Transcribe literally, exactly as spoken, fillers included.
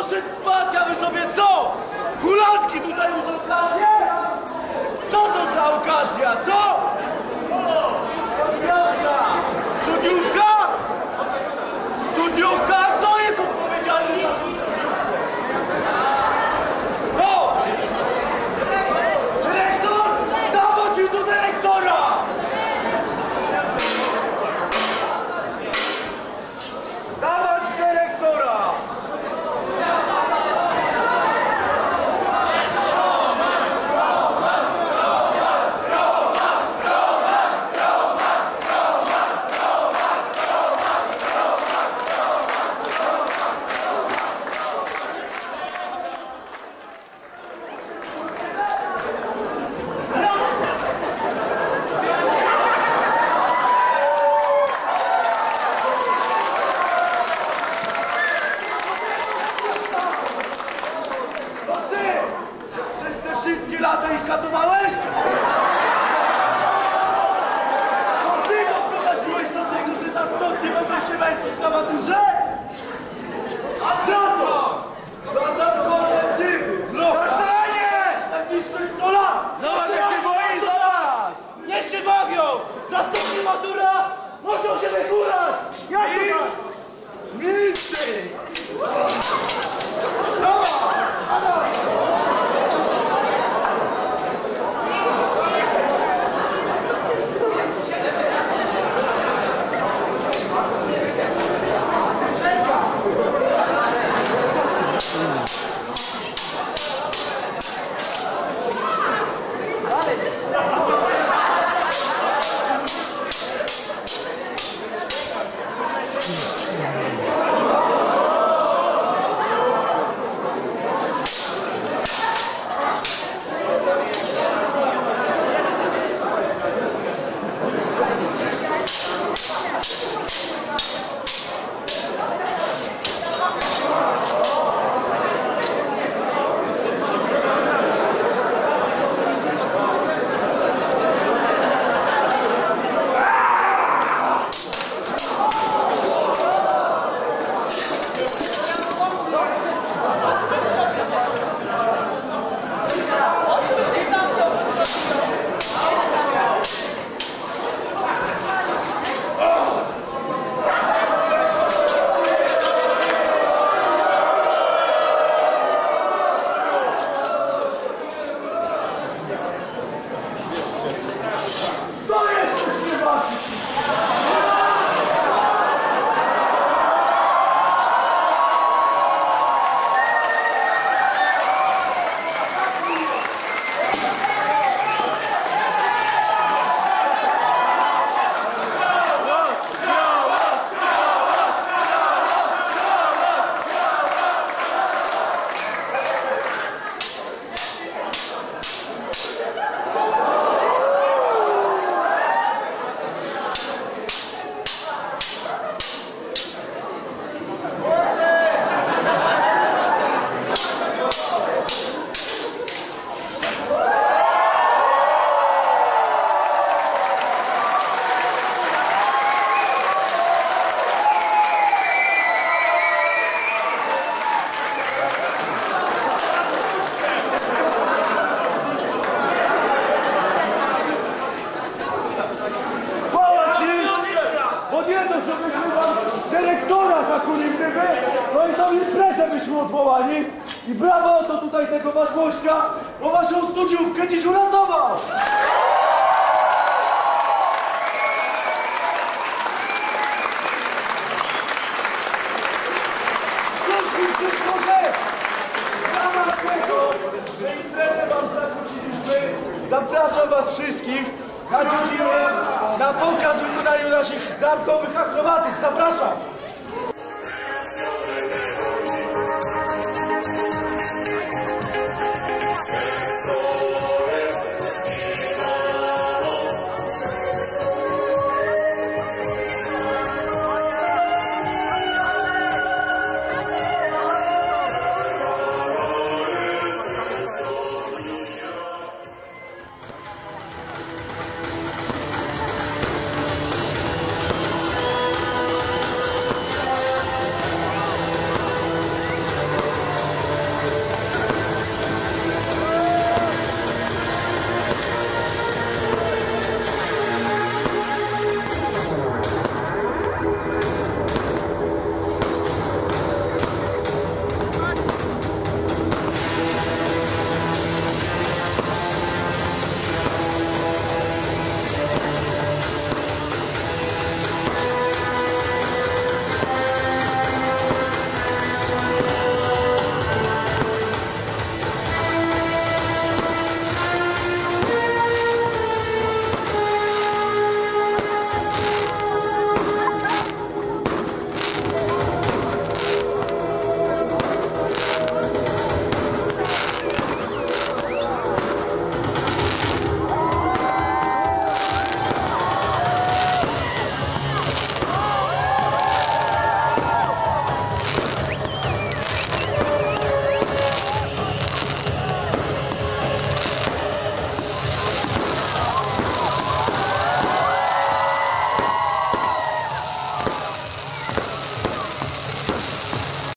poszedł spać, a wy sobie co? Hulanki tutaj już okazję? Co to za okazja, co? O, studniówka! Studniówka? Studniówka? Kto jest odpowiedzialny za to? Kto? Dyrektor? Dawać już do dyrektora! Dawać dyrektora! Lata ich katowałeś? To ty go wprowadziłeś do tego, że za stopnie mogłeś się męczyć na maturze? A za to! Za zamkone typy! Kasztanie! Tak niższe sto lat! Zobacz jak się boi, zobacz! Niech się bawią! Za stopnie matura muszą się wykurać! Jak to tak? Milczy! Dawaj! Dawaj! Dyrektora za kurywny, no i tą imprezę byśmy odwołali i brawo to tutaj tego wasz gościa, bo waszą studiówkę dziś uratował! Jeśli wszystko wie, w ramach tego, że imprezę wam zakłóciliśmy, zapraszam was wszystkich na dziedzinę, na pokaz wykonania naszych zamkowych akrobatyk. Zapraszam!